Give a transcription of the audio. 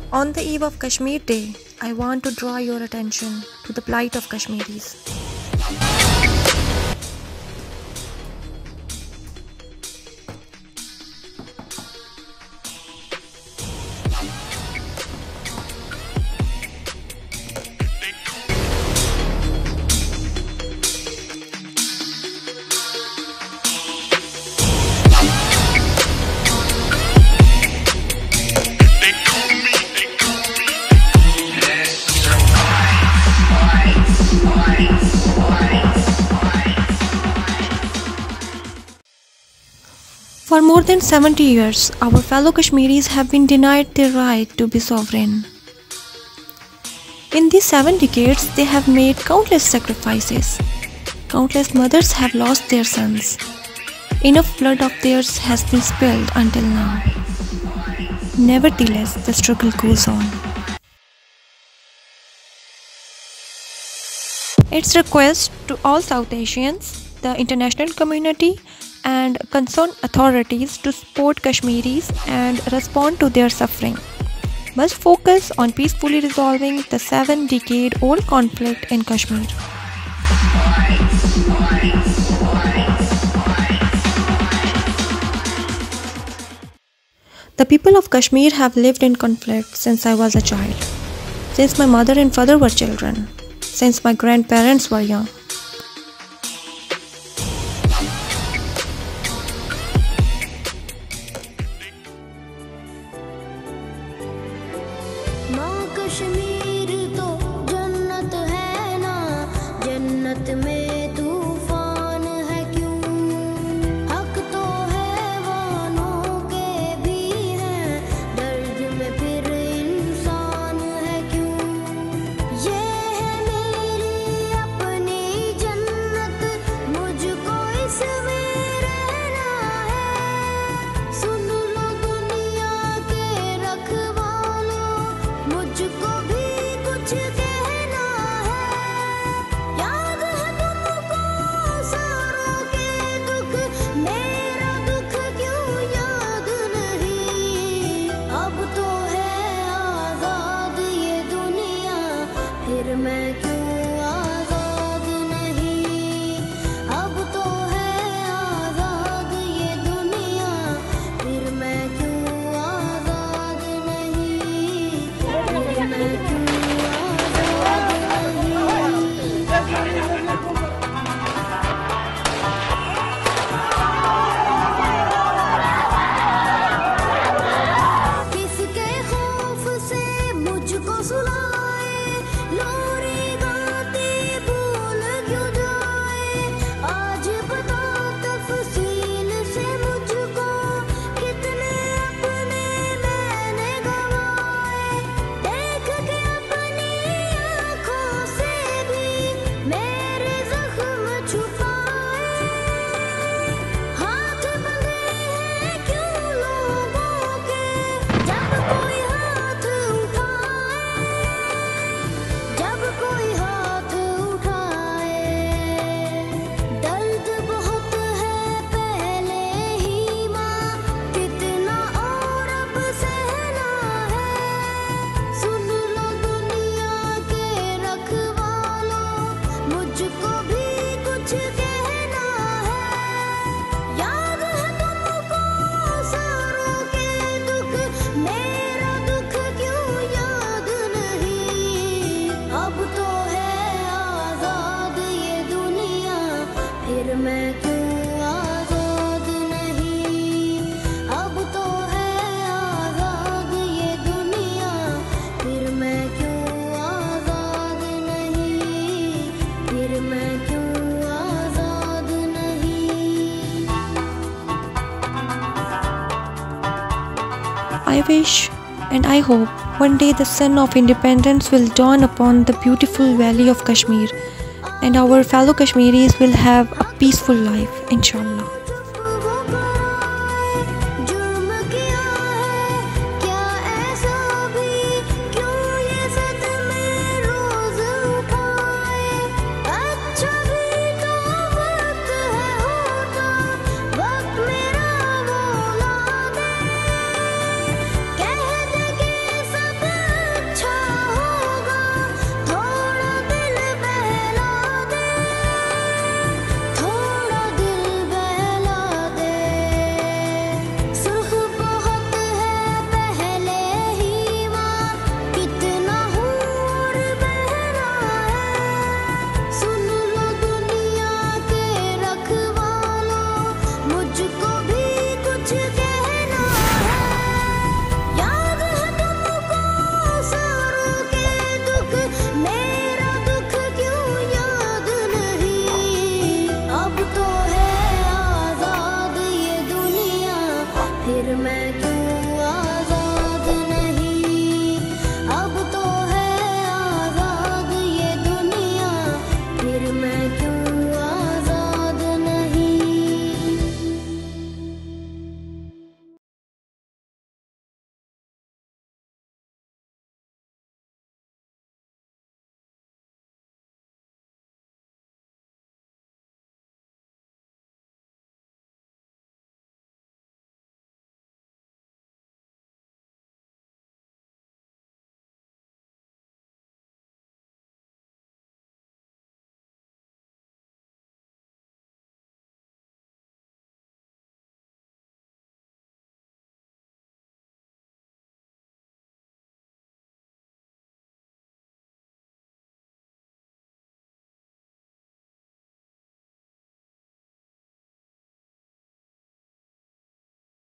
On the eve of Kashmir Day, I want to draw your attention to the plight of Kashmiris. For more than 70 years, our fellow Kashmiris have been denied their right to be sovereign. In these 7 decades, they have made countless sacrifices. Countless mothers have lost their sons. Enough blood of theirs has been spilled until now. Nevertheless, the struggle goes on. Its request to all South Asians, the international community, and concerned authorities to support Kashmiris and respond to their suffering must focus on peacefully resolving the 7-decade-old conflict in Kashmir. The people of Kashmir have lived in conflict since I was a child, since my mother and father were children, since my grandparents were young. Kashmir तो जन्नत है ना, जन्नत में तूफान है क्यों? हक तो हैवानों के भी हैं, दर्द में फिर इंसान है क्यों? ये है मेरी अपनी जन्नत, मुझको इसमें रहना है। सुन लो दुनिया के रखवालों, मुझको भी कुछ कहना है। याद है तुमको सारों के दुख, मेरा दुख क्यों याद नहीं? अब तो है आजाद ये दुनिया, फिर मैं क्यों आजाद नहीं? अब तो है आजाद ये दुनिया, फिर मैं क्यों आजाद नहीं? फिर मैं क्यों किसके खौफ से मुझको सुलाए, लोरी गाती भूल क्यों जाए? आज बता तफसील से मुझको, कितने अपने मैंने गवाए। देख के अपनी आँखों से भी मेरे जख्म छुपाए। हाथ बंधे हैं क्यों लोगों के, जब कोई हाथ उठाए, जब कोई हाथ उठाए। दर्द बहुत है पहले ही माँ, कितना और अब सहना है। सुन लो दुनिया के रखवालों, मुझको भी कुछ कहना है। याद है तुमको सारों के दुख, मेरा दुख क्यों याद नहीं? अब तो है आजाद ये दुनिया, फिर मैं क्यों आजाद नहीं? अब तो है आजाद ये दुनिया, फिर मैं क्यों आजाद नहीं? फिर मैं क्यों आजाद नहीं? I wish and I hope one day the sun of independence will dawn upon the beautiful valley of Kashmir and our fellow Kashmiris will have a peaceful life, inshallah. वो कराए, जुर्म किया है क्या ऐसा भी, क्यों ये सदमे रोज उठाए? अच्छा भी तो वक्त है होता, वक्त मेरा मौला दे। कह दे कि सब फिर मैं क्यों